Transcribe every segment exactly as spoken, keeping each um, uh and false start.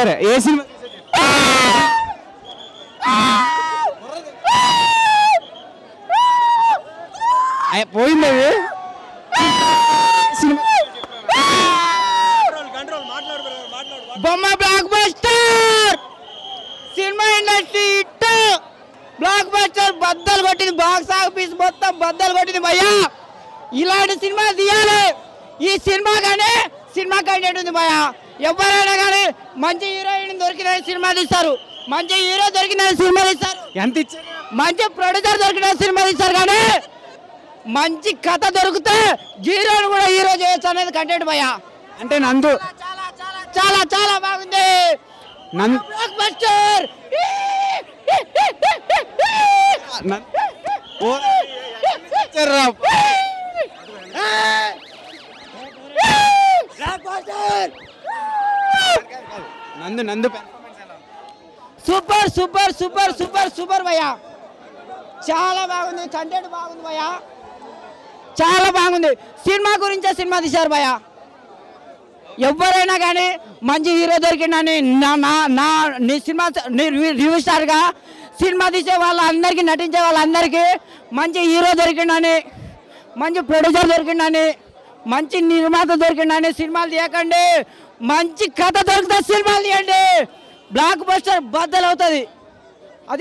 సరే ఏ సినిమా పోయింది అది బొమ్మ blockbuster cinema industry hit blockbuster బద్దలు కొట్టింది బాక్స్ ఆఫీస్ మొత్తం బద్దలు కొట్టింది భయ్యా ఇలాంటి సినిమా తీయాలి ఈ సినిమా కానీ సినిమా కంటెంట్ ఉంది భయ్యా ఎవరైనా కానీ మంచి హీరోయిన్ దొరికిన సినిమా తీస్తారు మంచి హీరో దొరికిన సినిమా తీస్తారు ఎంత ఇచ్చారు మంచి ప్రొడ్యూసర్ దొరికిన సినిమా తీస్తారు కానీ మంచి కథ దొరికితే హీరోని కూడా హీరో చేయొచ్చు అనేది కంటెంట్ భయ్యా అంటే నందు చాలా చాలా చాలా చాలా బాగుంది నందు block buster Nandu Nandu super super super super super భయ్యా చాలా బాగుంది కంటెంట్ బాగుంది భయ్యా చాలా బాగుంది సినిమా గురించే సినిమా తీశారు భయ్యా ఎవరైనా కానీ మంచి హీరో దొరికిందని నా నా నా నీ సినిమా రివ్యూ స్టార్గా సినిమా తీసే వాళ్ళందరికీ నటించే వాళ్ళందరికీ మంచి హీరో దొరికిందని మంచి ప్రొడ్యూసర్ దొరికిందని మంచి నిర్మాత దొరికిందని సినిమాలు తీయకండి మంచి కథ దొరికితే సినిమాలు తీయండి బ్లాక్ బస్టర్ బద్దలు అవుతుంది అది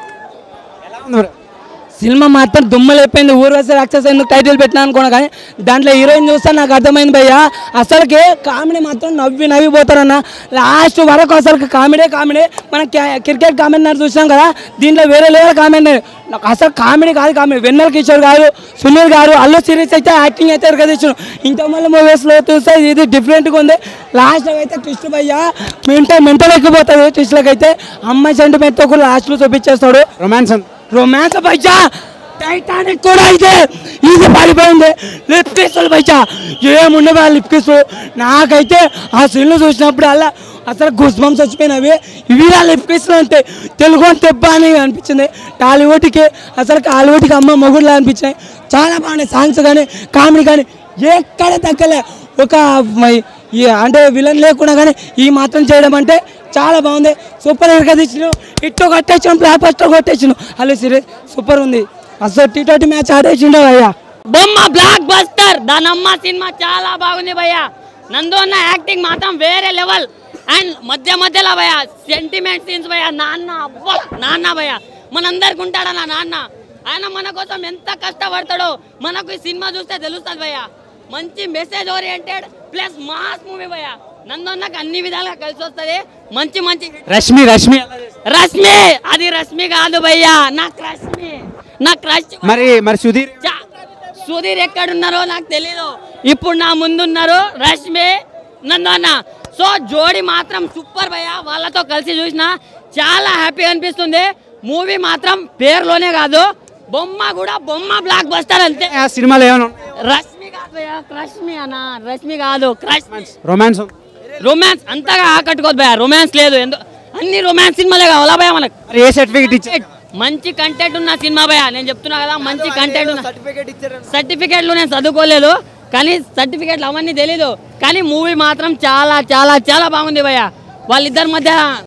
ఎలా ఉంది బ్రో సినిమా మాత్రం దుమ్మలేపోయింది ఊర్వశి రాక్షస ఎందుకు టైటిల్ పెట్టినా అనుకున్నా కానీ దాంట్లో హీరోయిన్ చూస్తే నాకు అర్థమైంది భయ్య అసలుకి కామెడీ మాత్రం నవ్వి నవ్విపోతారన్న లాస్ట్ వరకు అసలు కామెడీ కామెడీ మనం క్రికెట్ కామెడీ చూసినాం కదా దీంట్లో వేరే లెవెల్ కామెడీ అసలు కామెడీ కాదు కామెడీ వెన్నెల కిషోర్ గారు సునీల్ గారు అల్లు సిరీస్ అయితే యాక్టింగ్ అయితే ఎరగదీసారు ఇంతమంది మూవీస్లో చూస్తే ఇది డిఫరెంట్గా ఉంది లాస్ట్లో అయితే ట్విస్ట్ భయ్య మెంటల్ మెంటల్ ఎక్కిపోతుంది ట్విస్ట్లకి అయితే అమ్మాయి సెంటిమెంట్తో కూడా లాస్ట్లో చూపించేస్తాడు రొమాన్స్ రొమాన్స్ భయ్యా టైటానిక్ కూడా అయితే ఇది పడిపోయింది లిప్ కిస్సులు భయ్యా ఏముండే లిప్ కిస్సులు నాకైతే ఆ సీన్లు చూసినప్పుడు అలా అసలు గుస్బంస్ వచ్చిపోయినవి ఇవిలా లిప్ కిస్సులు అంటే తెలుగు అని తెప్ప అని అనిపించింది టాలీవుడ్కి అసలు టాలీవుడ్కి అమ్మ మొగుడులా అనిపించాయి చాలా బాగున్నాయి సాంగ్స్ కానీ కామెడీ కానీ ఎక్కడ తగ్గలే ఒక అంటే విలన్ లేకుండా కానీ ఈ మాత్రం చేయడం అంటే చాలా బాగుంది సూపర్ హిట్గా తెచ్చిన ఇట్టు కొట్టేసాను బ్లాక్ బస్టర్ కొట్టేసాను హలో సిరీస్ సూపర్ ఉంది అసలు టీ ట్వంటీ మ్యాచ్ ఆడేసిండే భయ్యా బొమ్మ బ్లాక్ బస్టర్ దానమ్మ సినిమా చాలా బాగుంది భయ్యా నందు అన్న యాక్టింగ్ మాత్రం వేరే లెవెల్ అండ్ మధ్య మధ్యలో భయ్యా సెంటిమెంట్ సీన్స్ భయ్యా నాన్న అబ్బా నాన్న భయ్యా మనందరికి ఉంటాడన్న నాన్న ఆయన మన కోసం ఎంత కష్టపడతాడో మనకు ఈ సినిమా చూస్తే తెలుస్తుంది భయ్యా మంచి message oriented plus mass movie భయ్యా నందు అన్నకు అన్ని విధాలుగా కలిసి వస్తుంది మంచి మంచి రష్మి రష్మి రష్మి అది రష్మి కాదు భయ్యా నాకు రష్మి నా క్రష్ మరి మరి సుధీర్ సుధీర్ ఎక్కడున్నారో నాకు తెలీదు ఇప్పుడు నా ముందున్నారు రష్మి నందు అన్న సో జోడి మాత్రం సూపర్ భయ్యా వాళ్ళతో కలిసి చూసిన చాలా హ్యాపీగా అనిపిస్తుంది మూవీ మాత్రం పేరులోనే కాదు బొమ్మ కూడా బొమ్మ బ్లాక్ బస్టర్ అంతే ఆ సినిమాలో ఏమైనా రష్మి కాదు భయ్యా రష్మి అన్న రష్మి కాదు క్రష్ రొమాన్స్ రొమాన్స్ అంతగా ఆకట్టుకోదు భయ్యా రొమాన్స్ లేదు ఎందు అన్ని రొమాన్స్ సినిమాలే కావాలా భయ్యా మనకు ఏ సర్టిఫికేట్ ఇచ్చారు మంచి కంటెంట్ ఉన్న సినిమా భయ్యా నేను చెప్తున్నా కదా మంచి కంటెంట్ ఉన్న సర్టిఫికేట్లు నేను చదువుకోలేదు కానీ సర్టిఫికేట్లు అవన్నీ తెలీదు కానీ మూవీ మాత్రం చాలా చాలా చాలా బాగుంది భయ్యా వాళ్ళిద్దరి మధ్య